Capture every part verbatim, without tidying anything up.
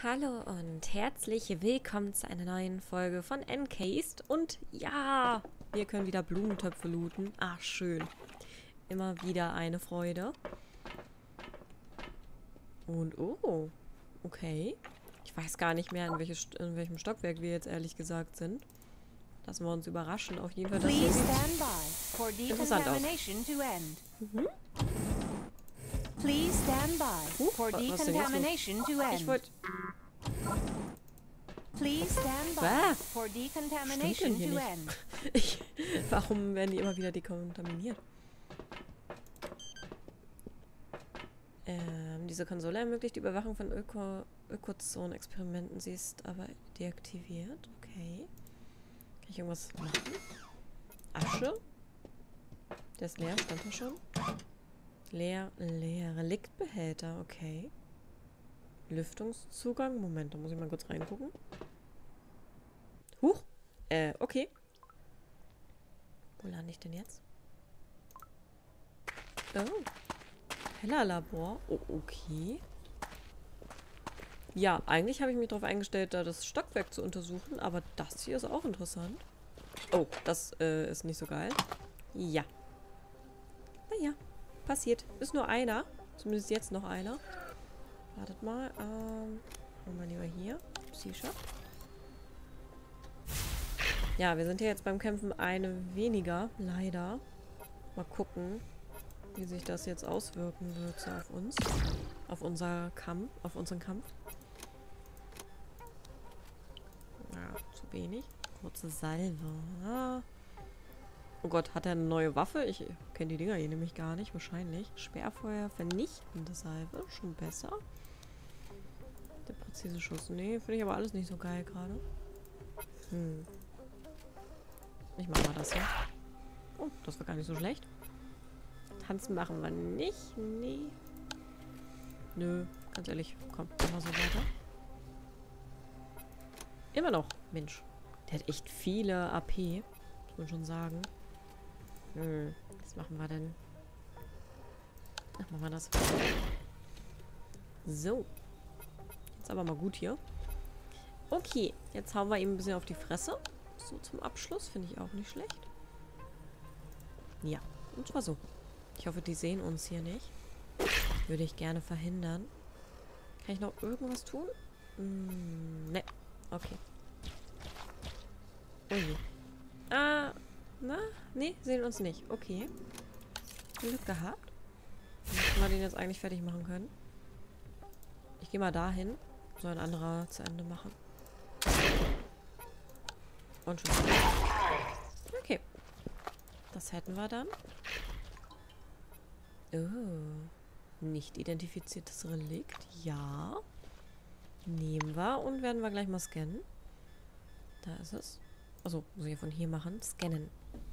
Hallo und herzlich willkommen zu einer neuen Folge von Encased. Und ja, wir können wieder Blumentöpfe looten. Ach, schön. Immer wieder eine Freude. Und oh, okay. Ich weiß gar nicht mehr, in, welche, in welchem Stockwerk wir jetzt ehrlich gesagt sind. Lassen wir uns überraschen. Auf jeden Fall, das hier sieht interessant aus. Mhm. Please stand by for decontamination to end. Ich wollte... Please stand by Ah, for decontamination to end. Ich, warum werden die immer wieder dekontaminiert? Ähm, diese Konsole ermöglicht die Überwachung von Öko Ökozone-Experimenten. Sie ist aber deaktiviert. Okay. Kann ich irgendwas machen? Asche? Der ist leer, stand da schon. Leer, leer. Reliktbehälter, okay. Lüftungszugang. Moment, da muss ich mal kurz reingucken. Huch. Äh, okay. Wo lande ich denn jetzt? Oh. Kellerlabor. Oh, okay. Ja, eigentlich habe ich mich darauf eingestellt, da das Stockwerk zu untersuchen, aber das hier ist auch interessant. Oh, das äh, ist nicht so geil. Ja. Naja. Passiert. Ist nur einer. Zumindest jetzt noch einer. Wartet mal. Ähm, machen wir lieber hier. C-Shop. Ja, wir sind hier jetzt beim Kämpfen eine weniger. Leider. Mal gucken, wie sich das jetzt auswirken wird so auf uns. Auf unser Kampf. Auf unseren Kampf. Ja, zu wenig. Kurze Salve. Ah. Oh Gott, hat er eine neue Waffe? Ich kenne die Dinger hier nämlich gar nicht. Wahrscheinlich. Sperrfeuer, vernichtende Salve. Schon besser. Der präzise Schuss. Nee, finde ich aber alles nicht so geil gerade. Hm. Ich mach mal das hier. Oh, das war gar nicht so schlecht. Tanzen machen wir nicht. Nee. Nö, ganz ehrlich. Komm, machen wir so weiter. Immer noch. Mensch. Der hat echt viele A P. Muss man schon sagen. Hm, was machen wir denn? Ach, machen wir das. So. Jetzt aber mal gut hier. Okay, jetzt hauen wir ihm ein bisschen auf die Fresse. So zum Abschluss, finde ich auch nicht schlecht. Ja, und zwar so. Ich hoffe, die sehen uns hier nicht. Würde ich gerne verhindern. Kann ich noch irgendwas tun? Hm, ne. Okay. Oh je. Ah, na? Nee, sehen uns nicht. Okay. Glück gehabt. Dann müssen wir den jetzt eigentlich fertig machen können. Ich gehe mal dahin. Soll ein anderer zu Ende machen. Und schon. Okay. Das hätten wir dann. Oh. Nicht identifiziertes Relikt. Ja. Nehmen wir und werden wir gleich mal scannen. Da ist es. Also, muss ich von hier machen. Scannen.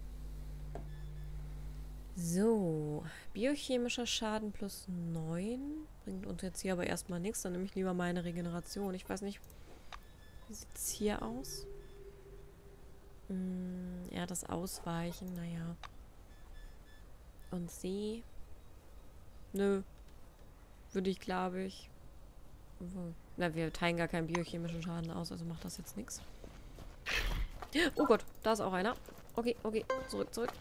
So. Biochemischer Schaden plus neun. Bringt uns jetzt hier aber erstmal nichts. Dann nehme ich lieber meine Regeneration. Ich weiß nicht. Wie sieht es hier aus? Hm, ja, das Ausweichen. Naja. Und sie. Nö. Würde ich, glaube ich. Na, wir teilen gar keinen biochemischen Schaden aus. Also macht das jetzt nichts. Oh Gott, da ist auch einer. Okay, okay, zurück, zurück.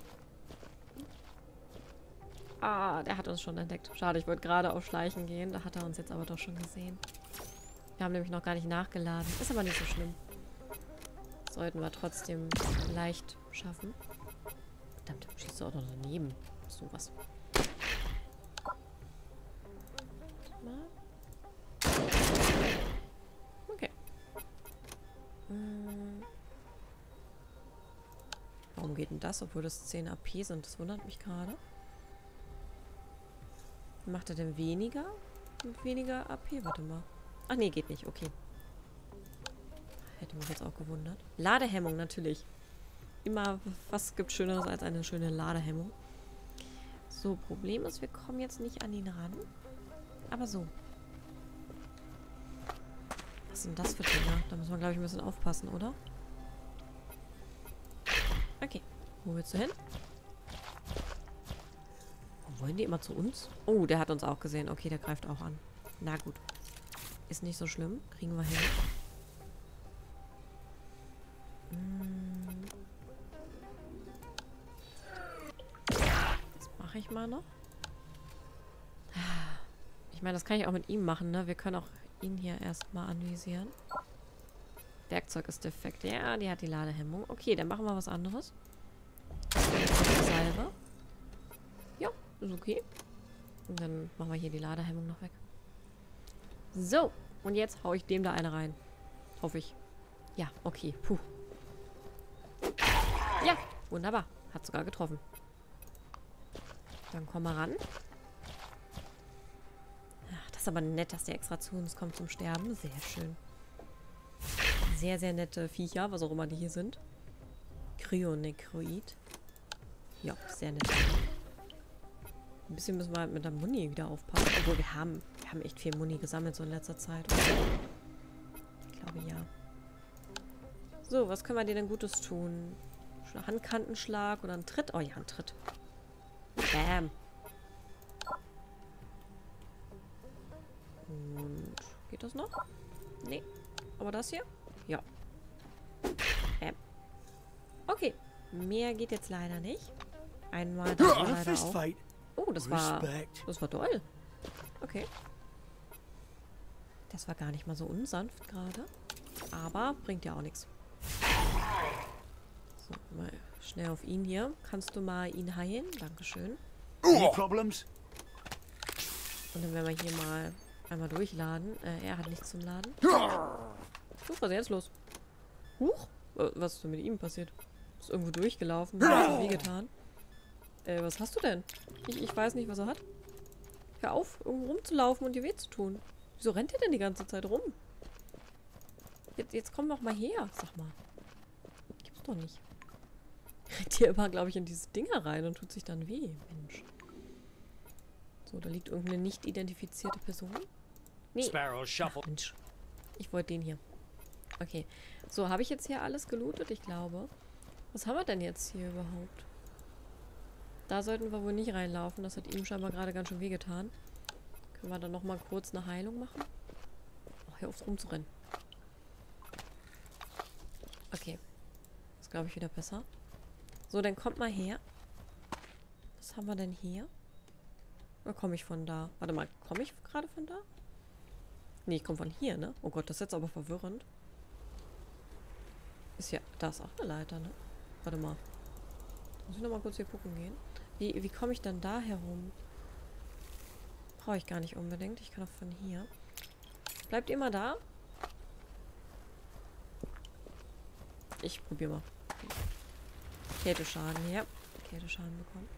Ah, der hat uns schon entdeckt. Schade, ich wollte gerade auf Schleichen gehen. Da hat er uns jetzt aber doch schon gesehen. Wir haben nämlich noch gar nicht nachgeladen. Ist aber nicht so schlimm. Sollten wir trotzdem leicht schaffen. Verdammt, schießt du auch noch daneben. So was. Okay. Hm. Warum geht denn das, obwohl das zehn A P sind? Das wundert mich gerade. Macht er denn weniger? Mit weniger A P? Warte mal. Ach nee, geht nicht. Okay. Hätte mich jetzt auch gewundert. Ladehemmung, natürlich. Immer, was gibt Schöneres als eine schöne Ladehemmung? So, Problem ist, wir kommen jetzt nicht an ihn ran. Aber so. Was sind das für Dinger? Da müssen wir, glaube ich, ein bisschen aufpassen, oder? Okay. Wo willst du hin? Wollen die immer zu uns? Oh, der hat uns auch gesehen. Okay, der greift auch an. Na gut. Ist nicht so schlimm. Kriegen wir hin. Hm. Das mache ich mal noch. Ich meine, das kann ich auch mit ihm machen, ne? Wir können auch ihn hier erstmal anvisieren. Werkzeug ist defekt. Ja, die hat die Ladehemmung. Okay, dann machen wir was anderes. Salve. Ja, ist okay. Und dann machen wir hier die Ladehemmung noch weg. So, und jetzt hau ich dem da eine rein. Hoffe ich. Ja, okay. Puh. Ja, wunderbar. Hat sogar getroffen. Dann komm mal ran. Ach, das ist aber nett, dass der extra zu uns kommt zum Sterben. Sehr schön. Sehr, sehr nette Viecher, was auch immer die hier sind. Kryonekroid. Ja, sehr nett. Ein bisschen müssen wir halt mit der Muni wieder aufpassen. Obwohl, wir haben, wir haben echt viel Muni gesammelt so in letzter Zeit. Ich glaube, ja. So, was können wir dir denn Gutes tun? Ein Handkantenschlag oder ein Tritt? Oh ja, ein Tritt. Bam. Und geht das noch? Nee. Aber das hier? Ja. Bam. Okay. Mehr geht jetzt leider nicht. Einmal das war leider auch. Oh, das war... Das war toll. Okay. Das war gar nicht mal so unsanft gerade. Aber bringt ja auch nichts. So, mal schnell auf ihn hier. Kannst du mal ihn heilen? Dankeschön. Any problems? Und dann werden wir hier mal einmal durchladen. Äh, er hat nichts zum Laden. Huch, was ist jetzt los? Huch? Äh, was ist denn mit ihm passiert? Ist irgendwo durchgelaufen. Hat weh getan. Äh, was hast du denn? Ich, ich weiß nicht, was er hat. Hör auf, irgendwo rumzulaufen und dir weh zu tun. Wieso rennt er denn die ganze Zeit rum? Jetzt, jetzt komm doch mal her, sag mal. Gibt's doch nicht. Rennt hier immer, glaube ich, in diese Dinger rein und tut sich dann weh. Mensch. So, da liegt irgendeine nicht identifizierte Person. Nee. Ach, Mensch. Ich wollte den hier. Okay. So, habe ich jetzt hier alles gelootet? Ich glaube. Was haben wir denn jetzt hier überhaupt? Da sollten wir wohl nicht reinlaufen. Das hat ihm scheinbar gerade ganz schön wehgetan. Können wir dann nochmal kurz eine Heilung machen? Ach, hör auf rumzurennen. Okay. Ist, glaube ich, wieder besser. So, dann kommt mal her. Was haben wir denn hier? Oder komme ich von da? Warte mal, komme ich gerade von da? Nee, ich komme von hier, ne? Oh Gott, das ist jetzt aber verwirrend. Ist ja... Da ist auch eine Leiter, ne? Warte mal. Muss ich nochmal kurz hier gucken gehen? Wie, wie komme ich dann da herum? Brauche ich gar nicht unbedingt. Ich kann auch von hier. Bleibt ihr mal da? Ich probiere mal. Kälteschaden, ja. Kälteschaden bekommen.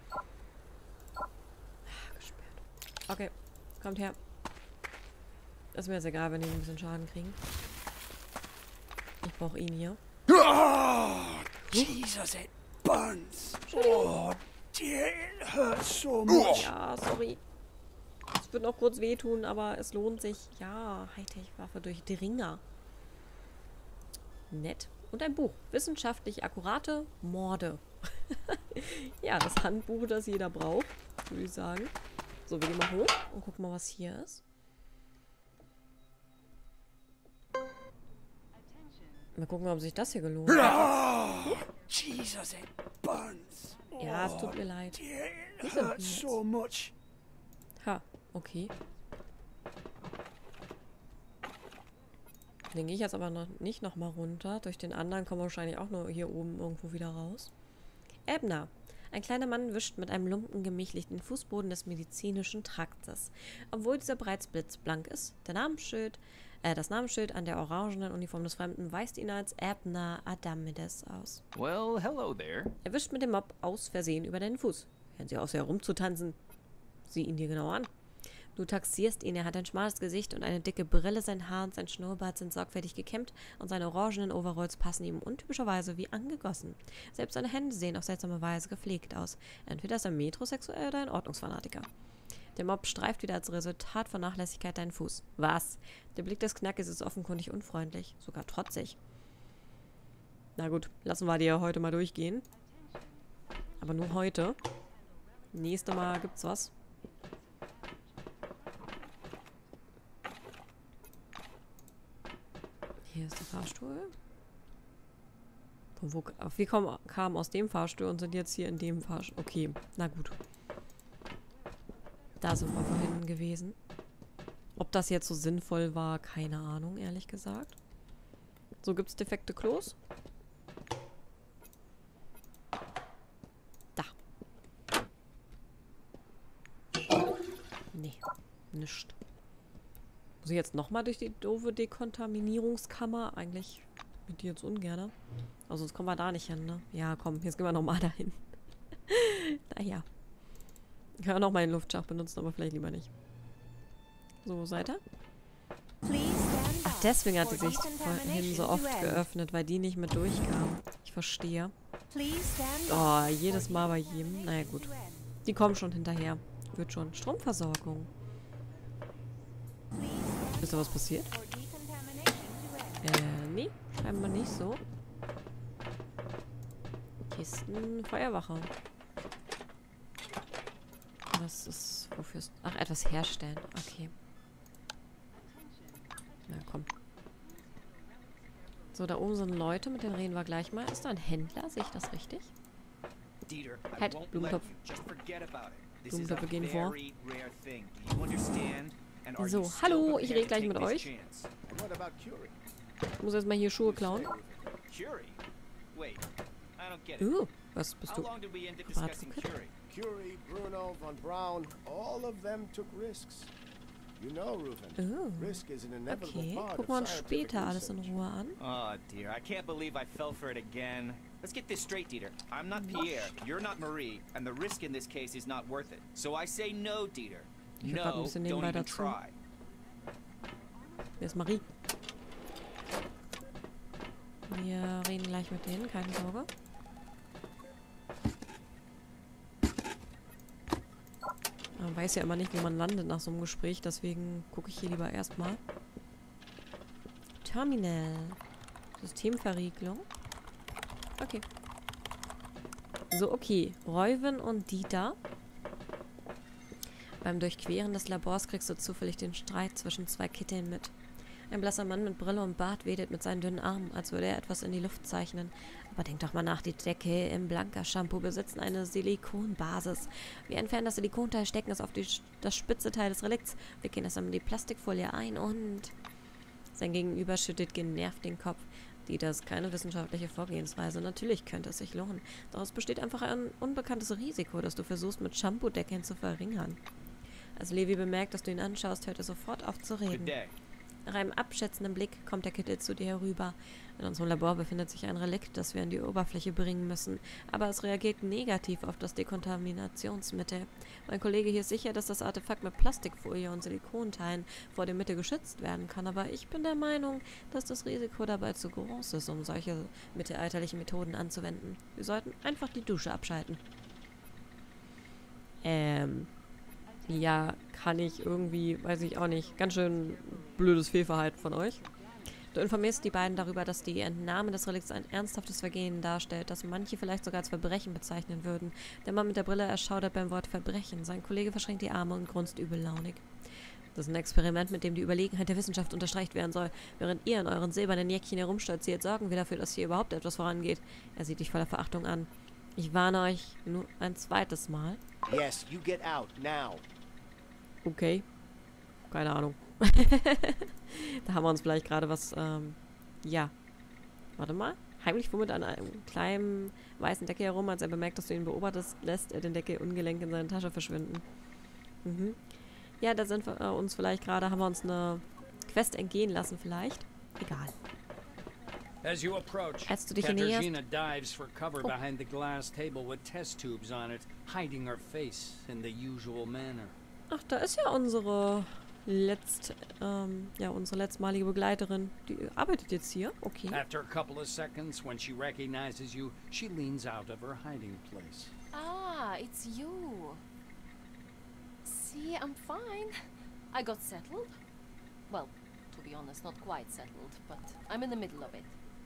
Ah, gesperrt. Okay, kommt her. Ist mir jetzt egal, wenn die ein bisschen Schaden kriegen. Ich brauche ihn hier. Oh, Jesus, it burns. Oh, dear, it hurts so much. Ja, sorry. Es wird noch kurz wehtun, aber es lohnt sich. Ja, Hightech-Waffe durch Dringer. Nett. Und ein Buch. Wissenschaftlich akkurate Morde. Ja, das Handbuch, das jeder braucht, würde ich sagen. So, wir gehen mal hoch und gucken mal, was hier ist. Mal gucken, ob sich das hier gelohnt hat. Oh, Jesus, it burns. Ja, es tut mir leid. Dear, it hurts so much. Ha, okay. Den gehe ich jetzt aber noch nicht nochmal runter. Durch den anderen kommen wir wahrscheinlich auch nur hier oben irgendwo wieder raus. Ebner. Ein kleiner Mann wischt mit einem Lumpen gemächlich den Fußboden des medizinischen Traktes. Obwohl dieser bereits blitzblank ist. Der Namensschild, äh, das Namensschild an der orangenen Uniform des Fremden weist ihn als Ebner Adamides aus. Well, hello there. Er wischt mit dem Mob aus Versehen über deinen Fuß. Hören Sie auf, herumzutanzen. Sieh ihn dir genau an. Du taxierst ihn, er hat ein schmales Gesicht und eine dicke Brille, sein Haar und sein Schnurrbart sind sorgfältig gekämmt und seine orangenen Overalls passen ihm untypischerweise wie angegossen. Selbst seine Hände sehen auf seltsame Weise gepflegt aus. Entweder ist er metrosexuell oder ein Ordnungsfanatiker. Der Mob streift wieder als Resultat von Nachlässigkeit deinen Fuß. Was? Der Blick des Knackes ist offenkundig unfreundlich, sogar trotzig. Na gut, lassen wir dir heute mal durchgehen. Aber nur heute. Nächstes Mal gibt's was. Hier ist der Fahrstuhl. Von wo, auf wir kommen, kamen aus dem Fahrstuhl und sind jetzt hier in dem Fahrstuhl. Okay, na gut. Da sind wir vorhin gewesen. Ob das jetzt so sinnvoll war, keine Ahnung, ehrlich gesagt. So, gibt es defekte Klos? Da. Nee, nischt. Muss ich jetzt nochmal durch die doofe Dekontaminierungskammer? Eigentlich mit dir jetzt ungern. Also sonst kommen wir da nicht hin, ne? Ja, komm, jetzt gehen wir nochmal dahin. Naja. Ich kann auch noch mal den Luftschacht benutzen, aber vielleicht lieber nicht. So, Seite. Ach, deswegen hat die sich vorhin so oft geöffnet, weil die nicht mehr durchkam. Ich verstehe. Oh, jedes Mal bei jedem. Naja, gut. Die kommen schon hinterher. Wird schon. Stromversorgung. Ist da was passiert? Äh, nee. Scheinbar nicht so. Kisten, Feuerwache. Was ist... Wofür ist... Ach, etwas herstellen. Okay. Na, komm. So, da oben sind Leute, mit denen reden wir gleich mal. Ist da ein Händler? Sehe ich das richtig? Halt, Blumentopf. Blumentöpfe gehen vor. So, hallo, ich rede gleich mit euch. Ich muss erstmal hier Schuhe klauen. Uh, was bist du? Curie, Bruno, von Braun, all of them took risks. You know, Rufen. Oh. Risk is an inevitable Okay, part gucken of wir uns scientific später alles in research. Ruhe an. Oh dear, I can't believe I fell for it again. Let's get this straight, Dieter. I'm not Pierre, you're not Marie, and the risk in this case is not worth it. So I say no, Dieter. Ich hab grad ein No, bisschen don't nebenbei even dazu. try. Wer ist Marie? Wir reden gleich mit denen, keine Sorge. Man weiß ja immer nicht, wo man landet nach so einem Gespräch, deswegen gucke ich hier lieber erstmal. Terminal. Systemverriegelung. Okay. So, okay. Reuven und Dieter. Beim Durchqueren des Labors kriegst du zufällig den Streit zwischen zwei Kitteln mit. Ein blasser Mann mit Brille und Bart wedelt mit seinen dünnen Armen, als würde er etwas in die Luft zeichnen. Aber denk doch mal nach, die Deckel im Blanca-Shampoo besitzen eine Silikonbasis. Wir entfernen das Silikonteil, stecken es auf die, das spitze Teil des Relikts, wickeln es in die Plastikfolie ein und... Sein Gegenüber schüttet genervt den Kopf. Die, das ist keine wissenschaftliche Vorgehensweise. Natürlich könnte es sich lohnen. Doch es besteht einfach ein unbekanntes Risiko, das du versuchst mit Shampoo-Deckeln zu verringern. Als Levi bemerkt, dass du ihn anschaust, hört er sofort auf zu reden. Nach einem abschätzenden Blick kommt der Kittel zu dir herüber. In unserem Labor befindet sich ein Relikt, das wir an die Oberfläche bringen müssen. Aber es reagiert negativ auf das Dekontaminationsmittel. Mein Kollege hier ist sicher, dass das Artefakt mit Plastikfolie und Silikonteilen vor dem Mittel geschützt werden kann. Aber ich bin der Meinung, dass das Risiko dabei zu groß ist, um solche mittelalterlichen Methoden anzuwenden. Wir sollten einfach die Dusche abschalten. Ähm... Ja, kann ich irgendwie, weiß ich auch nicht, ganz schön blödes Fehlverhalten von euch. Du informierst die beiden darüber, dass die Entnahme des Relikts ein ernsthaftes Vergehen darstellt, das manche vielleicht sogar als Verbrechen bezeichnen würden. Der Mann mit der Brille erschaudert beim Wort Verbrechen. Sein Kollege verschränkt die Arme und grunzt übellaunig. Das ist ein Experiment, mit dem die Überlegenheit der Wissenschaft unterstreicht werden soll. Während ihr in euren silbernen Jäckchen herumstolziert, sorgen wir dafür, dass hier überhaupt etwas vorangeht. Er sieht dich voller Verachtung an. Ich warne euch nur ein zweites Mal. Yes, you get out now. Okay. Keine Ahnung. Da haben wir uns vielleicht gerade was, ähm, ja. Warte mal. Heimlich fummelt an einem kleinen weißen Deckel herum, als er bemerkt, dass du ihn beobachtest, lässt er den Deckel ungelenk in seine Tasche verschwinden. Mhm. Ja, da sind wir äh, uns vielleicht gerade, haben wir uns eine Quest entgehen lassen vielleicht. Egal. As you approach, Als du dich hier näherst... Katarzyna dives for cover Oh. behind the glass table with test tubes on it, hiding her face in the usual manner. Ach, da ist ja unsere letzt, ähm, ja, unsere letztmalige Begleiterin. Die arbeitet jetzt hier. Okay. After a couple of seconds, when she recognizes you, she leans out of her hiding place. Ah, it's you. See, I'm fine. I got settled. Well, to be honest, not quite settled, but I'm in the middle of it.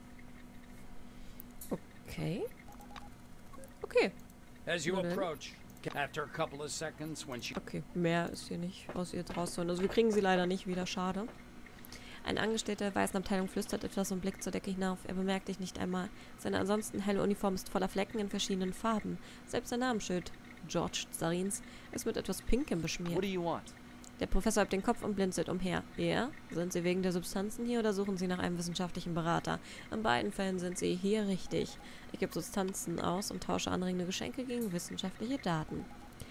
Okay. Okay. As you Well then. approach, after a couple of seconds, when she... Okay, mehr ist hier nicht aus ihr draußen. Also wir kriegen sie leider nicht wieder, schade. Ein Angestellter der weißen Abteilung flüstert etwas und blickt zur Decke hinauf. Er bemerkt dich nicht einmal. Seine ansonsten helle Uniform ist voller Flecken in verschiedenen Farben. Selbst sein Namensschild, George Zarins, ist mit etwas Pinkem beschmiert. What do you want? Der Professor hebt den Kopf und blinzelt umher. Ja? Sind Sie wegen der Substanzen hier oder suchen Sie nach einem wissenschaftlichen Berater? In beiden Fällen sind Sie hier richtig. Ich gebe Substanzen aus und tausche anregende Geschenke gegen wissenschaftliche Daten.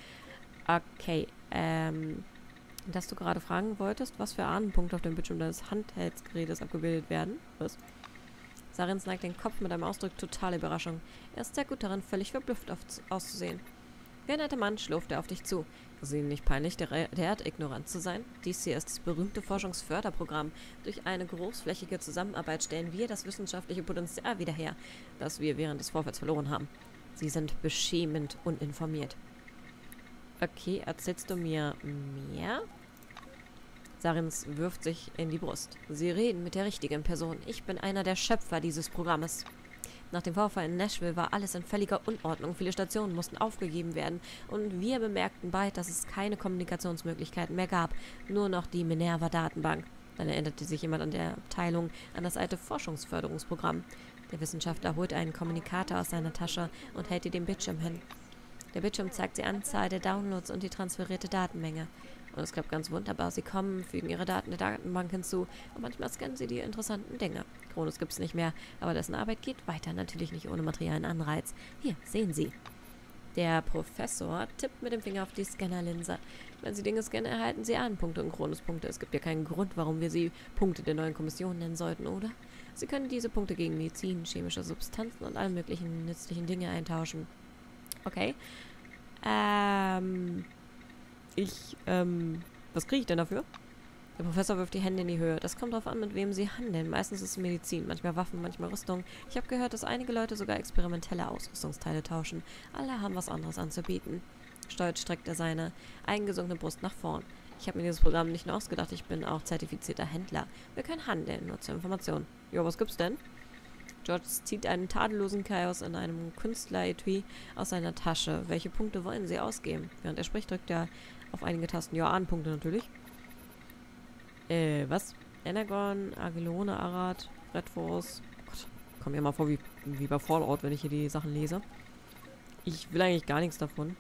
Okay, ähm... dass du gerade fragen wolltest, was für Ahnenpunkte auf dem Bildschirm deines Handheldsgerätes abgebildet werden. Was? Zarins neigt den Kopf mit einem Ausdruck totaler Überraschung. Er ist sehr gut darin, völlig verblüfft auf, auszusehen. Wie ein netter Mann schlurft er auf dich zu. Ist Ihnen nicht peinlich, der, derart ignorant zu sein? Dies hier ist das berühmte Forschungsförderprogramm. Durch eine großflächige Zusammenarbeit stellen wir das wissenschaftliche Potenzial wieder her, das wir während des Vorfalls verloren haben. Sie sind beschämend uninformiert. Okay, erzählst du mir mehr? Zarins wirft sich in die Brust. Sie reden mit der richtigen Person. Ich bin einer der Schöpfer dieses Programmes. Nach dem Vorfall in Nashville war alles in völliger Unordnung. Viele Stationen mussten aufgegeben werden. Und wir bemerkten bald, dass es keine Kommunikationsmöglichkeiten mehr gab. Nur noch die Minerva-Datenbank. Dann erinnerte sich jemand an der Abteilung an das alte Forschungsförderungsprogramm. Der Wissenschaftler holt einen Kommunikator aus seiner Tasche und hält ihr den Bildschirm hin. Der Bildschirm zeigt die Anzahl der Downloads und die transferierte Datenmenge. Und es klappt ganz wunderbar. Sie kommen, fügen ihre Daten der Datenbank hinzu und manchmal scannen sie die interessanten Dinge. Kronos gibt es nicht mehr, aber dessen Arbeit geht weiter. Natürlich nicht ohne materiellen Anreiz. Hier, sehen Sie. Der Professor tippt mit dem Finger auf die Scannerlinse. Wenn Sie Dinge scannen, erhalten Sie Ahnenpunkte und Kronospunkte. Es gibt ja keinen Grund, warum wir sie Punkte der neuen Kommission nennen sollten, oder? Sie können diese Punkte gegen Medizin, chemische Substanzen und alle möglichen nützlichen Dinge eintauschen. Okay. Ähm... Ich, ähm, was kriege ich denn dafür? Der Professor wirft die Hände in die Höhe. Das kommt darauf an, mit wem sie handeln. Meistens ist es Medizin, manchmal Waffen, manchmal Rüstung. Ich habe gehört, dass einige Leute sogar experimentelle Ausrüstungsteile tauschen. Alle haben was anderes anzubieten. Stolz streckt er seine eingesunkene Brust nach vorn. Ich habe mir dieses Programm nicht nur ausgedacht, ich bin auch zertifizierter Händler. Wir können handeln, nur zur Information. Jo, was gibt's denn? George zieht einen tadellosen Chaos in einem Künstler-Etui aus seiner Tasche. Welche Punkte wollen Sie ausgeben? Während er spricht, drückt er auf einige Tasten. Ja, Ahnenpunkte natürlich. Äh, was? Energon, Agilone, Arad, Red Force. Oh Gott, kommt mir mal vor wie, wie bei Fallout, wenn ich hier die Sachen lese. Ich will eigentlich gar nichts davon.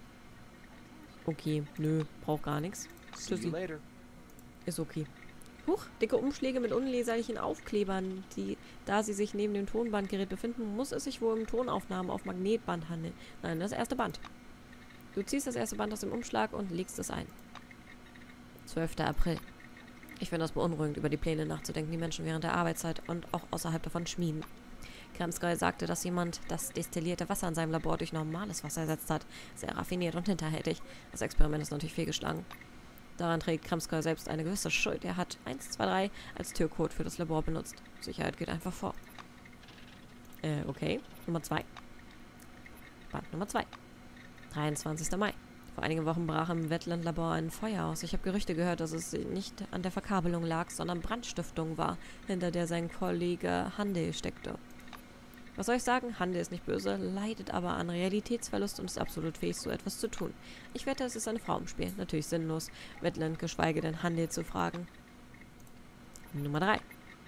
Okay, nö, braucht gar nichts. Tschüssi. Ist okay. Huch, dicke Umschläge mit unleserlichen Aufklebern, die, da sie sich neben dem Tonbandgerät befinden, muss es sich wohl um Tonaufnahmen auf Magnetband handeln. Nein, das erste Band. Du ziehst das erste Band aus dem Umschlag und legst es ein. zwölfter April. Ich finde das beunruhigend, über die Pläne nachzudenken, die Menschen während der Arbeitszeit und auch außerhalb davon schmieden. Kramskoi sagte, dass jemand das destillierte Wasser in seinem Labor durch normales Wasser ersetzt hat. Sehr raffiniert und hinterhältig. Das Experiment ist natürlich fehlgeschlagen. Daran trägt Kramskoi selbst eine gewisse Schuld. Er hat eins zwei drei als Türcode für das Labor benutzt. Sicherheit geht einfach vor. Äh, okay. Nummer zwei. Band Nummer zwei. dreiundzwanzigster Mai. Vor einigen Wochen brach im Wetland-Labor ein Feuer aus. Ich habe Gerüchte gehört, dass es nicht an der Verkabelung lag, sondern Brandstiftung war, hinter der sein Kollege Handel steckte. Was soll ich sagen? Handel ist nicht böse, leidet aber an Realitätsverlust und ist absolut fähig, so etwas zu tun. Ich wette, es ist eine Frau im Spiel. Natürlich sinnlos, Wetland geschweige denn Handel zu fragen. Nummer drei.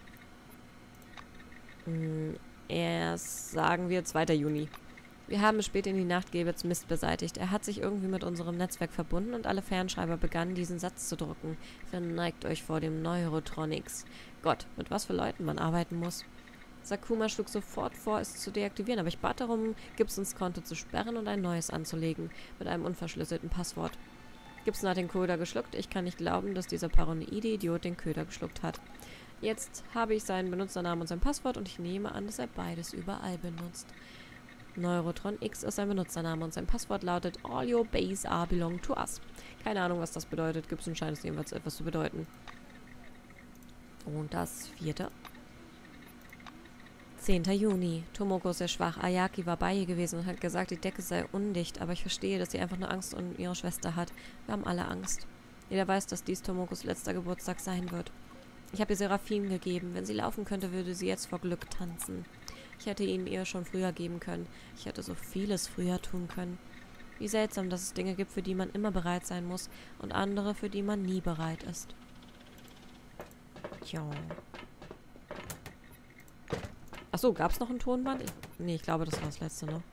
Hm, erst sagen wir zweiter Juni. Wir haben spät in die Nacht Gilberts Mist beseitigt. Er hat sich irgendwie mit unserem Netzwerk verbunden und alle Fernschreiber begannen, diesen Satz zu drucken. Verneigt euch vor dem Neurotronics. Gott, mit was für Leuten man arbeiten muss. Sakuma schlug sofort vor, es zu deaktivieren, aber ich bat darum, Gibsons Konto zu sperren und ein neues anzulegen, mit einem unverschlüsselten Passwort. Gibson hat den Köder geschluckt. Ich kann nicht glauben, dass dieser paranoide Idiot den Köder geschluckt hat. Jetzt habe ich seinen Benutzernamen und sein Passwort und ich nehme an, dass er beides überall benutzt. Neurotron X ist sein Benutzername und sein Passwort lautet All your base are belong to us. Keine Ahnung, was das bedeutet. Gibson scheint es jedenfalls etwas zu bedeuten. Und das vierte. zehnter Juni. Tomoko ist sehr schwach. Ayaki war bei ihr gewesen und hat gesagt, die Decke sei undicht, aber ich verstehe, dass sie einfach nur Angst um ihre Schwester hat. Wir haben alle Angst. Jeder weiß, dass dies Tomokos letzter Geburtstag sein wird. Ich habe ihr Seraphim gegeben. Wenn sie laufen könnte, würde sie jetzt vor Glück tanzen. Ich hätte ihn ihr schon früher geben können. Ich hätte so vieles früher tun können. Wie seltsam, dass es Dinge gibt, für die man immer bereit sein muss und andere, für die man nie bereit ist. Tja. Achso, gab es noch ein Tonband? Ich, nee, ich glaube, das war das letzte, ne?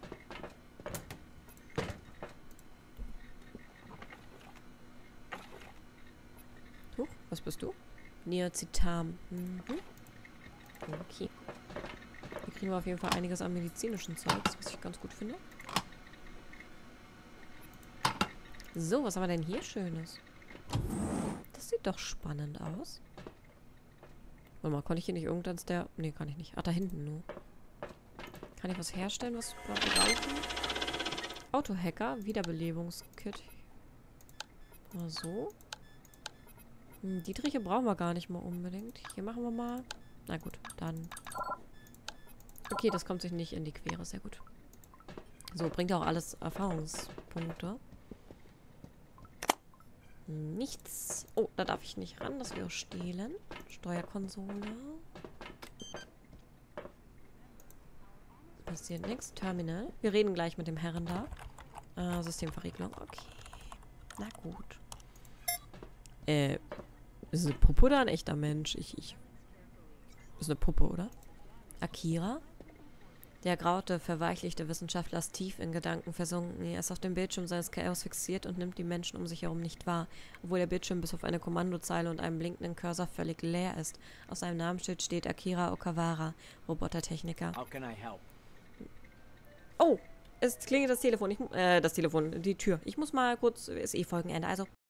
Huch, was bist du? Neozitam. Mhm. Okay. Hier kriegen wir auf jeden Fall einiges an medizinischen Zeugs, was ich ganz gut finde. So, was haben wir denn hier Schönes? Das sieht doch spannend aus. Warte mal, konnte ich hier nicht irgendeins der... Nee, kann ich nicht. Ach, da hinten nur. Kann ich was herstellen, was wir brauchen? Autohacker, Wiederbelebungskit. Mal so. Hm, die Triche brauchen wir gar nicht mal unbedingt. Hier machen wir mal... Na gut, dann... Okay, das kommt sich nicht in die Quere. Sehr gut. So, bringt auch alles Erfahrungspunkte. Nichts. Oh, da darf ich nicht ran. Das wäre stehlen. Steuerkonsole. Passiert nichts. Terminal. Wir reden gleich mit dem Herren da. Äh, Systemverriegelung. Okay. Na gut. Äh, ist eine Puppe oder ein echter Mensch? Ich, ich... Ist eine Puppe, oder? Akira? Der graute, verweichlichte Wissenschaftler ist tief in Gedanken versunken. Er ist auf dem Bildschirm seines Chaos fixiert und nimmt die Menschen um sich herum nicht wahr, obwohl der Bildschirm bis auf eine Kommandozeile und einen blinkenden Cursor völlig leer ist. Auf seinem Namensschild steht Akira Okawara, Robotertechniker. How can I help? Oh, es klingelt das Telefon. Ich, äh, das Telefon, die Tür. Ich muss mal kurz, ist eh Folgenende, also